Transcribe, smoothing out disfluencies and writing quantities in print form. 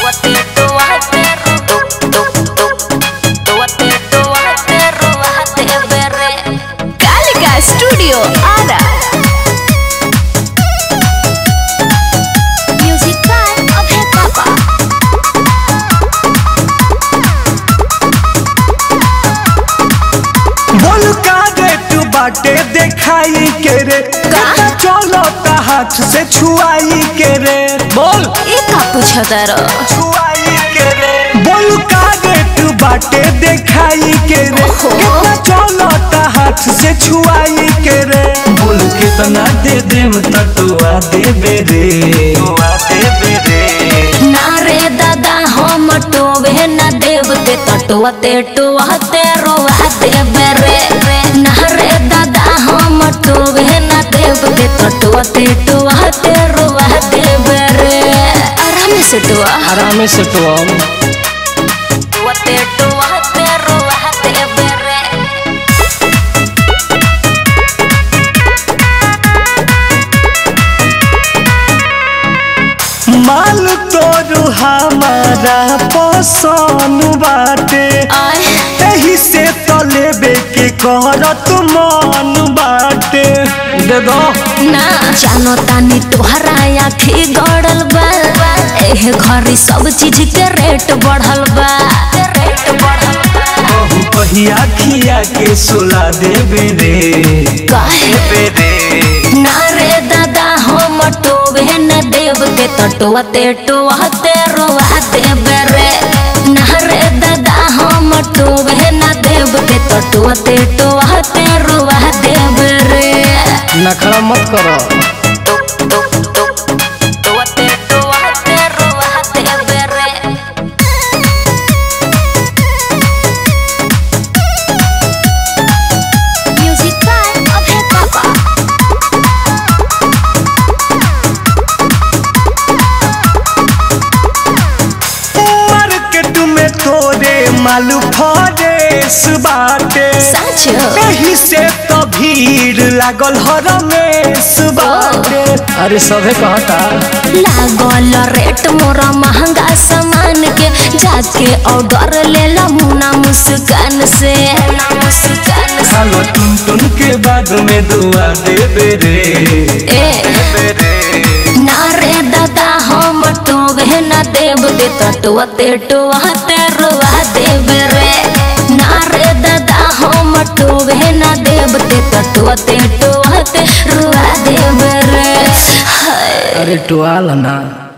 Kalika studio Ara. Music by Abhay Papa. बोल का रे तू बाटे देखाई के रे चलो हाथ से छुआई के रे। बोल का पूछता रो छुआई के रे। बोल का रे तू बाटे देखाई के रे चलो हाथ से छुआई के रे। बोल कितना दे देम तटुआ देबे रे। ना रे दादा हम टोवे ना देव ते तटुआ ते टुआ ते रोवा देबे रे। ना रे दादा हम टोवे ना देव ते तटुआ ते टुआ ते रोवा देबे रे। आराम से टुआ टुआ ते टुआ ते रोवा देबे रे। माल तोरू हमारा पसंद बाटे यही से तो लेबे के करत मन बाटे। दे दो ना जानो तानी तोहरा आँखी गड़ल बा। एह घरी सब चीज के रेट बढ़ल बा। बहु पहिया खिया के सुला देबे रे। काहे ना रे दादा हम टोवे न देव के तटुआ ते टुआ ते रोवा देबे रे। ना रे दादा हम टोवे न देव के तटुआ ते टुआ ते रोवा देबे रे। नखरा मत करो। टुआ ते टुआ ते रोवा देबे रे। म्यूजिक बाय अभय पापा। मार्केट में तोरे मालू फरेस बाटे सच यही से तो भीड़ लागल हो रमेश बाटे। अरे सभे कहता लागल रेट मोरा महंगा सामान के जाके ऑर्डर ले ला मुना मुस्कान से। खालो टुन टुन के बाद में दुआ देबे रे। ना रे दादा हम टोवे ना देव दे तटुआ ते टुआ ते रुआ देबे रे। ना रे दादा हम टोवे ना देव दे तटुआ ते टुआ ते रुआ देबे रे। अरे टुआल ना।